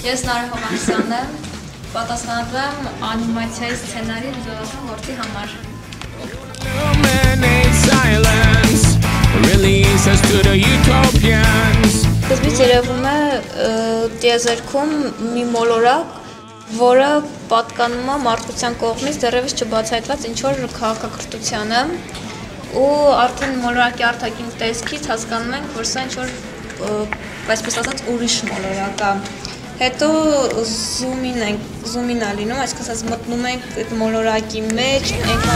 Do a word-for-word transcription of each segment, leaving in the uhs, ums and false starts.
Ես Nareh Hovhannissyan եմ, պատասխանատու եմ անիմացիայի սցենարի հյուրասան գործի համար։ Սկզբից երևում է տիեզերքում մի մոլորակ, որը պատկանում է մարդկության կողմից դեռևս չբացահայտված ինչ-որ քաղաքակրթությանը, ու արդեն մոլորակի արտաքին տեսքից հասկանում ենք, որ սա ինչ-որ, այսպես ասած, ուրիշ մոլորակ է։ Հետո զումին ենք, զումին է լինում, այսպես ասած մտնում ենք այդ մոլորակի մեջ,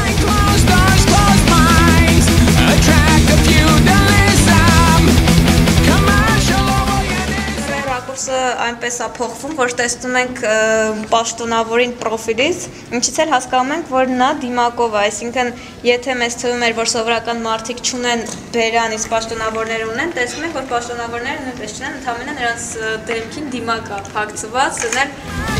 Ռակուրսը այնպես է փոխվում, որ տեսնում ենք պաշտոնավորին պրոֆիլից, ինչից էլ հասկանում ենք, որ նա դիմակով է, այսինքն եթե մեզ թվում էր, որ սովորական մարդիկ չունեն բերան, իսկ պաշտոնավորներ ունեն, տեսնում ենք, որ պաշտոնավորները նույնպես չունեն, ընդհանրապես նրանց դեմքին դիմակ է փակցված, դնել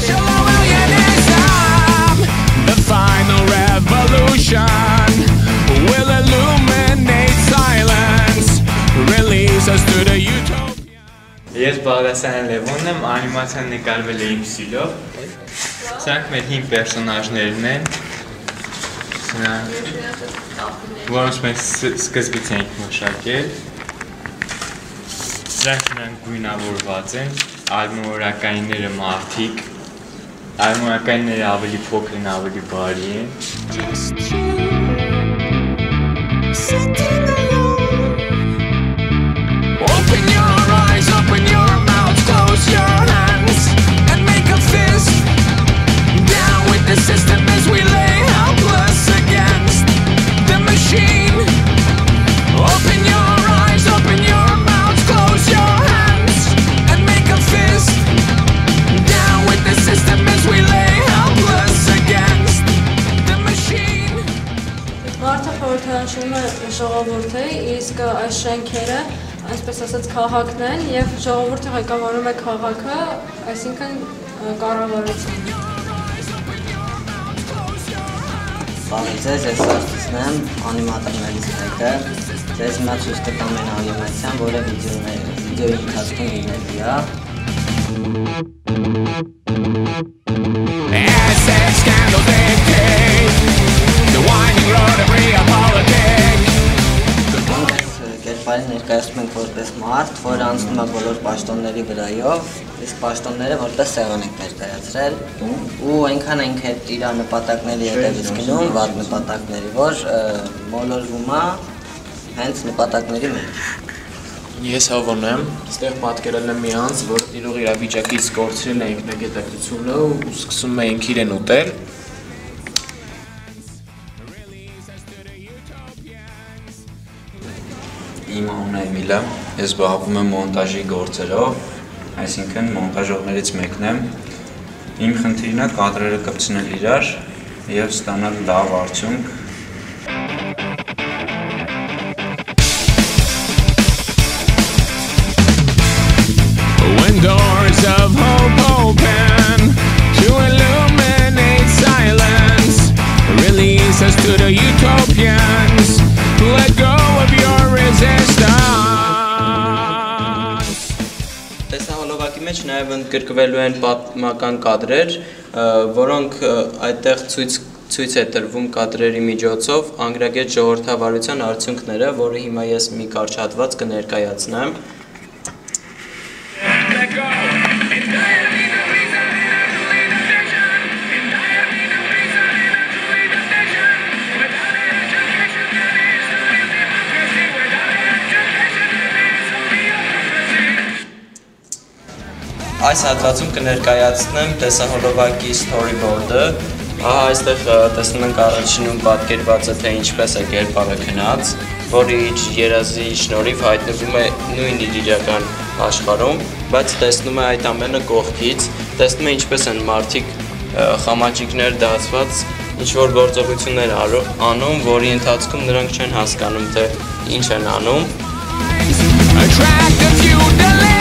The final revolution will illuminate silence, release us to the utopia. Ես Բաղդասարյան Լևոնն եմ, անիմացիան նկարվել է իմ ստիլով։ Սրանք մեր հին պերսոնաժներն են, որոնց մենք սկզբից ենք մշակել։ Սրանք նրանք գույնավորված են, արմորակայինները մարդիկ, արմորակայինները ավելի փոքր են, ավելի բարի են։ Open your mouth, close your hands, and make a fist. Down with the system as we lay helpless against the machine. Open your eyes, open your mouth, close your hands, and make a fist. Down with the system as we lay helpless against the machine. Մարդը խորհրդանշում է ժողովուրդը, իսկ այս շենքերը այսպես ասած քաղաքն են և ժողովուրդը ղեկավարում է քաղաքը, այսինքն կառավարությունը։ Բարև ձեզ, ես Սարգիսն եմ, անիմատորներից մեկը։ Ձեզ հիմա ցույց կտամ այն անիմացիան, որը վիդեոյի ընթացքում լինելու է։ Կերպարին ներկայացնում ենք որպես մարդ, որը անցնում է բոլոր պաշտոնների վրայով, իսկ պաշտոնները որպես սեղան ենք ներկայացրել, ու այնքան ենք հետ իր նպատակների հետևից գնում, վատ նպատակների, որ մոլորվում է հենց նպատակների մեջ։ Ես Հավոն եմ, ստեղ պատկերել եմ մի անձ, որ տիրող իրավիճակից կորցրել է ինքնագիտակցությունը ու սկսում է ինք իրեն ուտել։ Իմ անունը Էմիլ է, ես զբաղվում եմ մոնտաժի գործերով, այսինքն մոնտաժողներից մեկն եմ։ Իմ խնդիրն է կադրերը կպցնել իրար և ստանալ լավ արդյունք։ When doors of hope open to illuminate silence, release us to the utopians, let go of your resistance. Տեսահոլովակի մեջ նաև ընդգրկվելու են պատմական կադրեր, որոնք այդտեղ ցույց է տրվում կադրերի միջոցով անգրագետ ժողովրդավարության արդյունքները, որը հիմա ես մի կարճ հատված կներկայացնեմ։ Այս հատվածում կներկայացնեմ տեսահոլովակի storyboard-ը։ Ահա այստեղ տեսնում ենք առաջինում պատկերված է, թե ինչպես է կերպարը քնած, որը իր երազի շնորհիվ հայտնվում է նույն իր իրական աշխարհում, բայց տեսնում է այդ ամենը կողքից, տեսնում է ինչպես են մարդիկ խամաճիկներ դասված ինչ-որ գործողություններ անում, որի ընթացքում նրանք չեն հասկանում, թե ինչ են անում։